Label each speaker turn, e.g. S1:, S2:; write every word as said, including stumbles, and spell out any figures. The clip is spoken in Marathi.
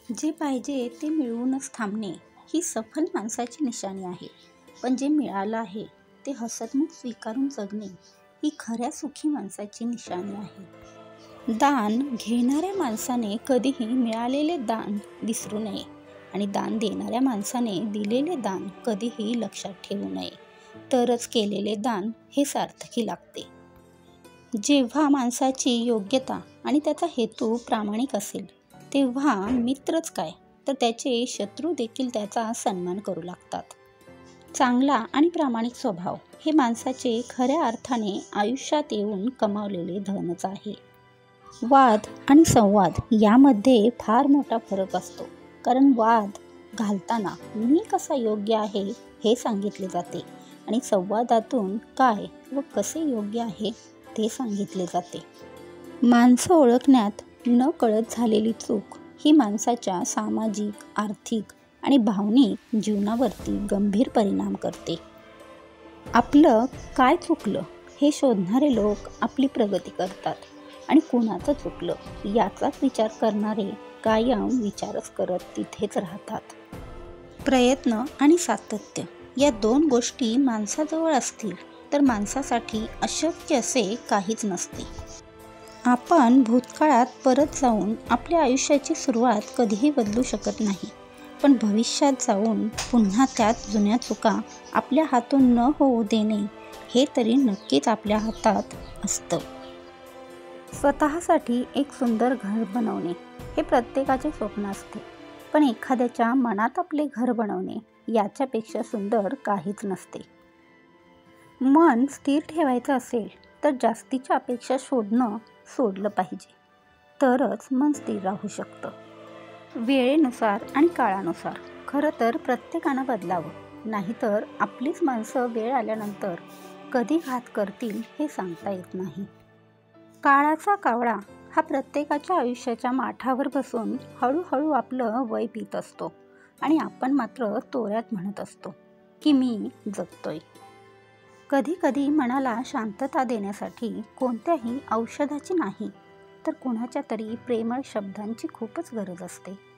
S1: जे पाहिजे ते मिळवूनच थांबणे ही सफल माणसाची निशाणी आहे. पण जे मिळालं आहे ते हसतमुख स्वीकारून जगणे ही खऱ्या सुखी माणसाची निशाणी आहे. दान घेणाऱ्या माणसाने कधीही मिळालेले दान विसरू नये आणि दान देणाऱ्या माणसाने दिलेले दान कधीही लक्षात ठेवू नये. तरच केलेले दान हे सार्थकी लागते. जेव्हा माणसाची योग्यता आणि त्याचा हेतू प्रामाणिक असेल तेव्हा मित्रच काय तर त्याचे शत्रू देखील त्याचा सन्मान करू लागतात. चांगला आणि प्रामाणिक स्वभाव हे माणसाचे खऱ्या अर्थाने आयुष्यात येऊन कमावलेले धनच आहे. वाद आणि संवाद यामध्ये फार मोठा फरक असतो. कारण वाद घालताना मी कसा योग्य आहे हे सांगितले जाते आणि संवादातून काय व कसे योग्य आहे ते सांगितले जाते. माणसं ओळखण्यात न कळत झालेली चूक ही माणसाच्या सामाजिक, आर्थिक आणि भावनिक जीवनावरती गंभीर परिणाम करते. आपलं काय चुकलं हे शोधणारे लोक आपली प्रगती करतात आणि कुणाचं चुकलं याचाच विचार करणारे कायम विचारच करत तिथेच राहतात. प्रयत्न आणि सातत्य या दोन गोष्टी माणसाजवळ असतील तर माणसासाठी अशक्य असे काहीच नसते. आपण भूतकाळात परत जाऊन आपल्या आयुष्याची सुरुवात कधीही बदलू शकत नाही. पण भविष्यात जाऊन पुन्हा त्याच जुन्या चुका आपल्या हातून न होऊ देणे हे तरी नक्कीच आपल्या हातात असतं. स्वतःसाठी एक सुंदर घर बनवणे हे प्रत्येकाचे स्वप्न असते. पण एखाद्याच्या मनात आपले घर बनवणे याच्यापेक्षा सुंदर काहीच नसते. मन स्थिर ठेवायचं असेल तर जास्तीच्या अपेक्षा शोधणं सोडलं पाहिजे. तरच मन स्थिर राहू शकतं. वेळेनुसार आणि काळानुसार खरं तर प्रत्येकानं बदलावं. नाहीतर आपलीच माणसं वेळ आल्यानंतर कधी घात करतील हे सांगता येत नाही. काळाचा कावळा हा प्रत्येकाच्या आयुष्याच्या माठावर बसून हळूहळू आपलं वय पित असतो आणि आपण मात्र तोऱ्यात म्हणत असतो की मी जगतोय. कधी कधी मनाला शांतता देण्यासाठी कोणत्याही औषधाची नाही तर कोणाच्या तरी प्रेमळ शब्दांची खूपच गरज असते.